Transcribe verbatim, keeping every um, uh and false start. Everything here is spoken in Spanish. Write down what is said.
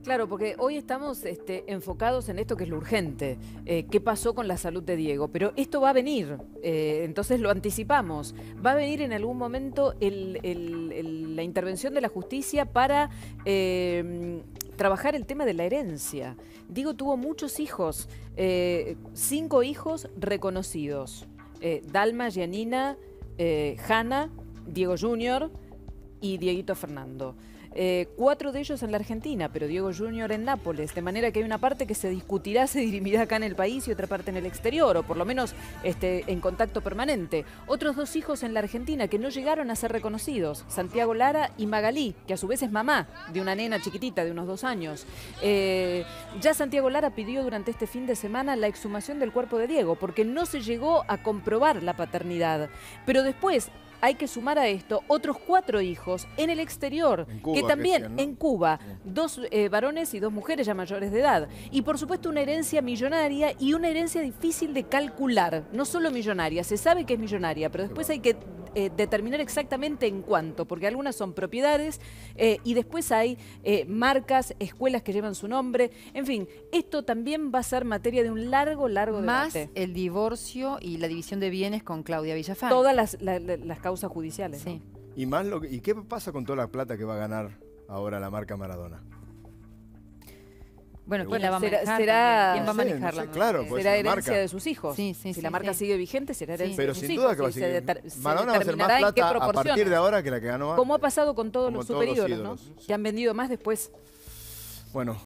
Claro, porque hoy estamos este, enfocados en esto que es lo urgente, eh, qué pasó con la salud de Diego, pero esto va a venir, eh, entonces lo anticipamos, va a venir en algún momento el, el, el, la intervención de la justicia para eh, trabajar el tema de la herencia. Diego tuvo muchos hijos, eh, cinco hijos reconocidos, eh, Dalma, Gianina, eh, Hanna, Diego junior y Dieguito Fernando. Eh, cuatro de ellos en la Argentina, pero Diego junior en Nápoles, de manera que hay una parte que se discutirá, se dirimirá acá en el país y otra parte en el exterior, o por lo menos este, en contacto permanente. Otros dos hijos en la Argentina que no llegaron a ser reconocidos, Santiago Lara y Magalí, que a su vez es mamá de una nena chiquitita de unos dos años. Eh, ya Santiago Lara pidió durante este fin de semana la exhumación del cuerpo de Diego, porque no se llegó a comprobar la paternidad. Pero después hay que sumar a esto otros cuatro hijos en el exterior, en Cuba, que también que sea, ¿no? en Cuba, dos eh, varones y dos mujeres ya mayores de edad. Y por supuesto una herencia millonaria y una herencia difícil de calcular. No solo millonaria, se sabe que es millonaria, pero después hay que eh, determinar exactamente en cuánto, porque algunas son propiedades eh, y después hay eh, marcas, escuelas que llevan su nombre. En fin, esto también va a ser materia de un largo, largo Más debate. el divorcio y la división de bienes con Claudia Villafán. Todas las, la, la, las causas judiciales. Sí. ¿No? Y más lo que, ¿y qué pasa con toda la plata que va a ganar ahora la marca Maradona? Bueno, ¿quién Bueno, la va a será- manejar? será- ¿Quién va a no sé, manejarla? no sé, claro, Eh, pues Será es una herencia marca. de sus hijos. Sí, sí, si sí, la marca sí. sigue vigente, será herencia Pero de sus sin hijos. duda que va a y se seguir. deter- se Maradona va a hacer más determinará en qué plata a proporciones. partir de ahora que la que ganó antes. Como ha pasado con todos Como los todos los superídolos, ¿no? ídolos. Que han vendido más después. Bueno,